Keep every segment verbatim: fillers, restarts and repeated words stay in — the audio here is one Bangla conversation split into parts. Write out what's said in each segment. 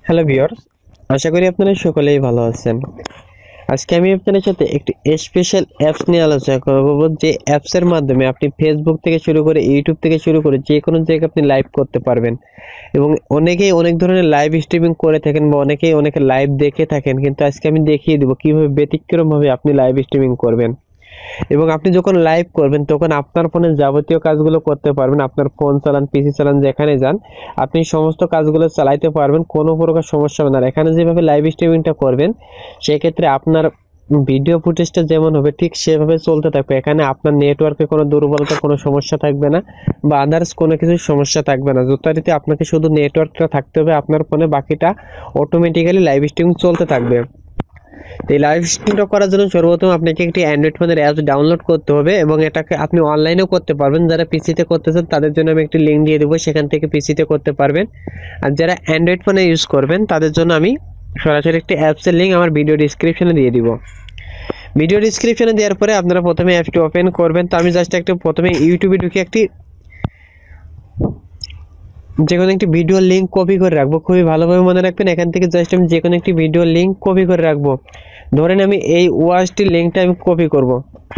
হ্যালো ভিউয়ার্স, আশা করি আপনারা সকলেই ভালো আছেন। আজকে আমি আপনাদের সাথে একটি স্পেশাল অ্যাপস নিয়ে আলোচনা করব, যে অ্যাপসের মাধ্যমে আপনি ফেসবুক থেকে শুরু করে ইউটিউব থেকে শুরু করে যে কোনো জায়গায় আপনি লাইভ করতে পারবেন। এবং অনেকেই অনেক ধরনের লাইভ স্ট্রিমিং করে থাকেন বা অনেকেই অনেকে লাইভ দেখে থাকেন, কিন্তু আজকে আমি দেখিয়ে দেবো কীভাবে ব্যতিক্রমভাবে আপনি লাইভ স্ট্রিমিং করবেন। এবং আপনি যখন লাইভ করবেন তখন আপনার ফোনের যাবতীয় কাজগুলো করতে পারবেন। আপনার ফোন চালান, পিসি চালান, যেখানে যান আপনি সমস্ত কাজগুলো চালাইতে পারবেন, কোনো প্রকার সমস্যা হবে না। এখানে যেভাবে লাইভ স্ট্রিমিংটা করবেন সেক্ষেত্রে আপনার ভিডিও ফুটেজটা যেমন হবে ঠিক সেভাবে চলতে থাকবে। এখানে আপনার নেটওয়ার্কে কোনো দুর্বলতা, কোনো সমস্যা থাকবে না বা আদার্স কোনো কিছু সমস্যা থাকবে না। যথারীতি আপনাকে শুধু নেটওয়ার্কটা থাকতে হবে আপনার ফোনে, বাকিটা অটোমেটিক্যালি লাইভ স্ট্রিমিং চলতে থাকবে। এই লাইভ স্ট্রিমটা করার জন্য সর্বপ্রথম আপনাকে একটি অ্যান্ড্রয়েড ফোনের অ্যাপস ডাউনলোড করতে হবে এবং এটাকে আপনি অনলাইনেও করতে পারবেন। যারা পিসিতে করতে চান তাদের জন্য আমি একটি লিঙ্ক দিয়ে দেবো, সেখান থেকে পিসিতে করতে পারবেন। আর যারা অ্যান্ড্রয়েড ফোনে ইউজ করবেন তাদের জন্য আমি সরাসরি একটি অ্যাপসের লিঙ্ক আমার ভিডিও ডিসক্রিপশনে দিয়ে দিব। ভিডিও ডিসক্রিপশনে দেওয়ার পরে আপনারা প্রথমে অ্যাপটি ওপেন করবেন। তো আমি জাস্ট একটা প্রথমে ইউটিউবে ঢুকে একটি যে কোনো একটি ভিডিও লিঙ্ক কপি করে রাখবো। খুবই ভালোভাবে মনে রাখবেন, এখান থেকে জাস্ট আমি যে কোনো একটি ভিডিও লিঙ্ক কপি করে রাখবো। ধরেন আমি এই ওয়াচটির লিঙ্কটা আমি কপি করব,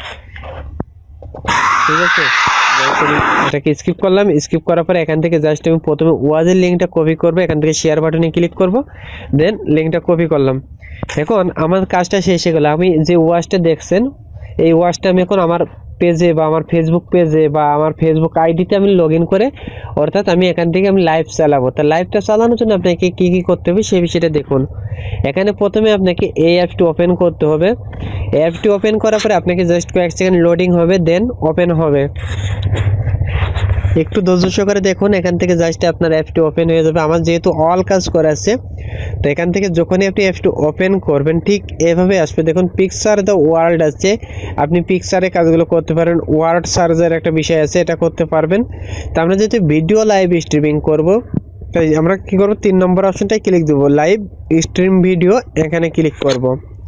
ঠিক আছে। এটাকে স্কিপ করলাম, স্কিপ করার পরে এখান থেকে জাস্ট আমি প্রথমে ওয়াচের লিঙ্কটা কপি করব, এখান থেকে শেয়ার বাটনে ক্লিক করব, দেন লিঙ্কটা কপি করলাম। এখন আমার কাজটা শেষ হয়ে গেল। আমি যে ওয়াচটা দেখছেন এই ওয়াচটা আমি এখন আমার পেজে বা আমার ফেসবুক পেজে বা আমার ফেসবুক আইডিতে আমি লগ ইন করে, অর্থাৎ আমি এখান থেকে আমি লাইভ চালাবো। তা লাইভটা চালানোর জন্য আপনাকে কী কী করতে হবে সেই বিষয়টা দেখুন। এখানে প্রথমে আপনাকে এই অ্যাপটি ওপেন করতে হবে। অ্যাপটি ওপেন করার পরে আপনাকে জাস্ট কয়েক সেকেন্ড লোডিং হবে, দেন ওপেন হবে। একটু ধৈর্য সহকারে দেখুন, এখান থেকে জাস্ট আপনার অ্যাপটি ওপেন হয়ে যাবে। আমার যেহেতু অল কাজ করা আছে, তো এখান থেকে যখনই আপনি অ্যাপটি ওপেন করবেন ঠিক এভাবে আসবে। দেখুন পিকচার দ্য ওয়ার্ল্ড আছে, আপনি পিকচারে কাজগুলো করতে পারেন। ওয়ার্ড সার্চের একটা বিষয় আছে, এটা করতে পারবেন। তো আমরা যেহেতু ভিডিও লাইভ স্ট্রিমিং করব, তাই আমরা কী করবো, তিন নম্বর অপশনটাই ক্লিক দেবো, লাইভ স্ট্রিম ভিডিও, এখানে ক্লিক করব।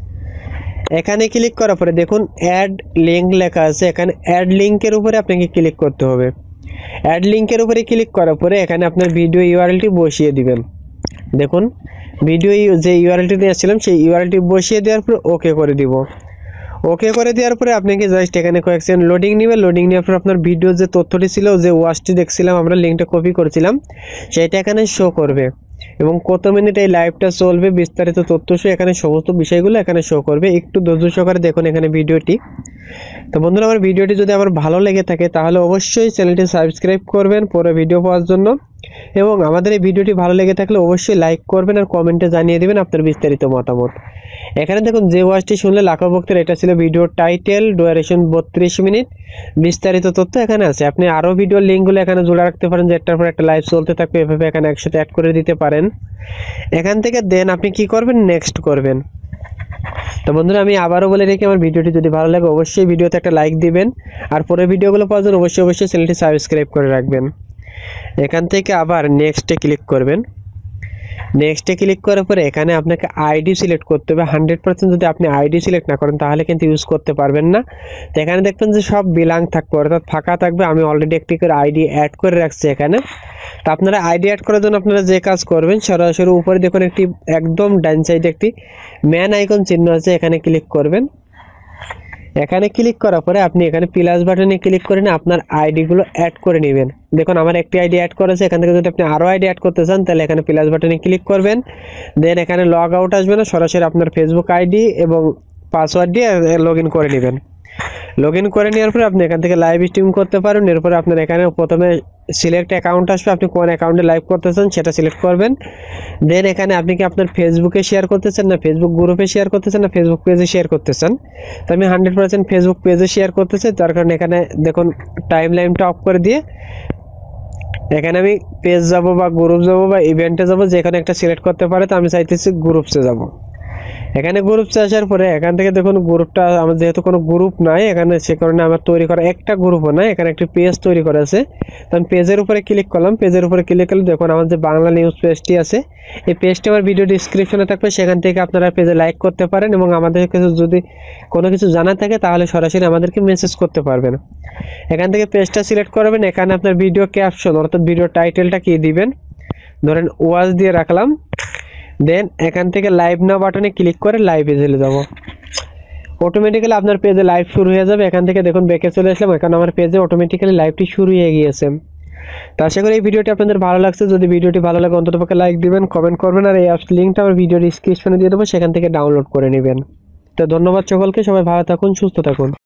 এখানে ক্লিক করার পরে দেখুন অ্যাড লিঙ্ক লেখা আছে, এখানে অ্যাড লিঙ্কের উপরে আপনাকে ক্লিক করতে হবে। অ্যাড লিঙ্কের উপরে ক্লিক করার পরে এখানে আপনার ভিডিও ইউআরএলটি বসিয়ে দিবেন। দেখুন ভিডিও যে ইউআরএলটি নিয়েছিলাম সেই ইউআরএলটি বসিয়ে দেওয়ার পর ওকে করে দিব। ওকে করে দেওয়ার পরে আপনাকে জাস্ট এখানে কয়েক সেকেন্ড লোডিং নেবে। লোডিং নেওয়ার পর আপনার ভিডিও যে তথ্যটি ছিল, যে ওয়াচটি দেখছিলাম আমরা, লিঙ্কটা কপি করেছিলাম, সেটা এখানে শো করবে এবং কত মিনিট এই লাইভটা চলবে বিস্তারিত তথ্য শো, এখানে সমস্ত বিষয়গুলো এখানে শো করবে। একটু ধৈর্য সহকারে দেখুন এখানে ভিডিওটি। তো বন্ধুরা, আমার ভিডিওটি যদি আমার ভালো লেগে থাকে তাহলে অবশ্যই চ্যানেলটি সাবস্ক্রাইব করবেন পুরো ভিডিও পাওয়ার জন্য, এবং আমাদের এই ভিডিওটি ভালো লেগে থাকলে অবশ্যই লাইক করবেন আর কমেন্টে জানিয়ে দেবেন আপনার বিস্তারিত মতামত। এখানে দেখুন যে ওয়াচটি শুনলে লাখো ভক্তের, এটা ছিল ভিডিও টাইটেল, ডুরেশন বত্রিশ মিনিট, বিস্তারিত তথ্য এখানে আছে। আপনি আরও ভিডিও লিঙ্কগুলো এখানে জোড়া রাখতে পারেন, যে একটার পর একটা লাইভ চলতে থাকবে, এভাবে এখানে একসাথে অ্যাড করে দিতে পারেন। এখান থেকে দেন আপনি কি করবেন, নেক্সট করবেন। তো বন্ধুরা, আমি আবারও বলে রেখে আমার ভিডিওটি যদি ভালো লাগে অবশ্যই ভিডিওতে একটা লাইক দিবেন, আর পরে ভিডিওগুলো পাওয়ার জন্য অবশ্যই অবশ্যই চ্যানেলটি সাবস্ক্রাইব করে রাখবেন। এখান থেকে আবার নেক্সটে ক্লিক করবেন। নেক্সটে ক্লিক করার পরে এখানে আপনাকে আইডি সিলেক্ট করতে হবে। হান্ড্রেড পার্সেন্ট যদি আপনি আইডি সিলেক্ট না করেন তাহলে কিন্তু ইউজ করতে পারবেন না। তো এখানে দেখবেন যে সব বিলাং থাকবে, অর্থাৎ ফাঁকা থাকবে। আমি অলরেডি একটি করে আইডি অ্যাড করে রাখছি এখানে। তো আপনারা আইডি অ্যাড করার জন্য আপনারা যে কাজ করবেন, সরাসরি উপরে দেখুন একটি একদম ডান সাইডে একটি ম্যান আইকন চিহ্ন আছে, এখানে ক্লিক করবেন। এখানে ক্লিক করার পরে আপনি এখানে প্লাস বাটনে ক্লিক করে আপনার আইডিগুলো অ্যাড করে নেবেন। দেখুন আমার একটি আইডি অ্যাড করেছে, এখান থেকে যদি আপনি আরও আইডি অ্যাড করতে চান তাহলে এখানে প্লাস বাটনে ক্লিক করবেন। দেন এখানে লগ আউট আসবে না, সরাসরি আপনার ফেসবুক আইডি এবং পাসওয়ার্ড দিয়ে লগ ইন করে নেবেন। লগ ইন করে নেওয়ার পরে আপনি এখান থেকে লাইভ স্ট্রিম করতে পারেন। এরপরে আপনার এখানে প্রথমে সিলেক্ট অ্যাকাউন্ট আসবে, আপনি কোন অ্যাকাউন্টে লাইভ করতে চান সেটা সিলেক্ট করবেন। দেন এখানে আপনি কি আপনার ফেসবুকে শেয়ার করতে চান, না ফেসবুক গ্রুপে শেয়ার করতে চান, না ফেসবুক পেজে শেয়ার করতে চান। তো আমি হান্ড্রেড পার্সেন্ট ফেসবুক পেজে শেয়ার করতে চাই, তার কারণে এখানে দেখুন টাইম লাইনটা অফ করে দিয়ে এখানে আমি পেজ যাব বা গ্রুপ যাব বা ইভেন্টে যাব, যেখানে একটা সিলেক্ট করতে পারে। তো আমি চাইতেছি গ্রুপসে যাব। এখানে গ্রুপসে আসার পরে এখান থেকে দেখুন গ্রুপটা আমার যেহেতু কোনো গ্রুপ নাই এখানে, সে কারণে আমার তৈরি করা একটা গ্রুপও নাই, এখানে একটি পেজ তৈরি করা আছে। তো আমি পেজের উপরে ক্লিক করলাম। পেজের উপরে ক্লিক করলে দেখুন আমার যে বাংলা নিউজ পেজটি আছে, এই পেজটি আমার ভিডিও ডিসক্রিপশনে থাকবে, সেখান থেকে আপনারা পেজে লাইক করতে পারেন এবং আমাদের কিছু যদি কোনো কিছু জানা থাকে তাহলে সরাসরি আমাদেরকে মেসেজ করতে পারবেন। এখান থেকে পেজটা সিলেক্ট করবেন। এখানে আপনার ভিডিও ক্যাপশন অর্থাৎ ভিডিও টাইটেলটা কি দিবেন, ধরেন ওয়াচ দিয়ে রাখলাম। দেন এখান থেকে লাইভ নাও বাটনে ক্লিক করে লাইভে চলে যাব। অটোমেটিক্যালি আপনার পেজে লাইভ শুরু হয়ে যাবে। এখান থেকে দেখুন ব্যাকে চলে আসলাম, এখন আমার পেজে অটোমেটিক্যালি লাইভটি শুরু হয়ে গিয়েছে। তো আশা করি এই ভিডিওটি আপনাদের ভালো লাগছে। যদি ভিডিওটি ভালো লাগে অন্ততপক্ষে লাইক দিবেন, কমেন্ট করবেন, আর এই অ্যাপস লিঙ্কটা আমার ভিডিওর ডিসক্রিপশনে দিয়ে দেবো, সেখান থেকে ডাউনলোড করে নেবেন। তো ধন্যবাদ সকলকে, সবাই ভালো থাকুন, সুস্থ থাকুন।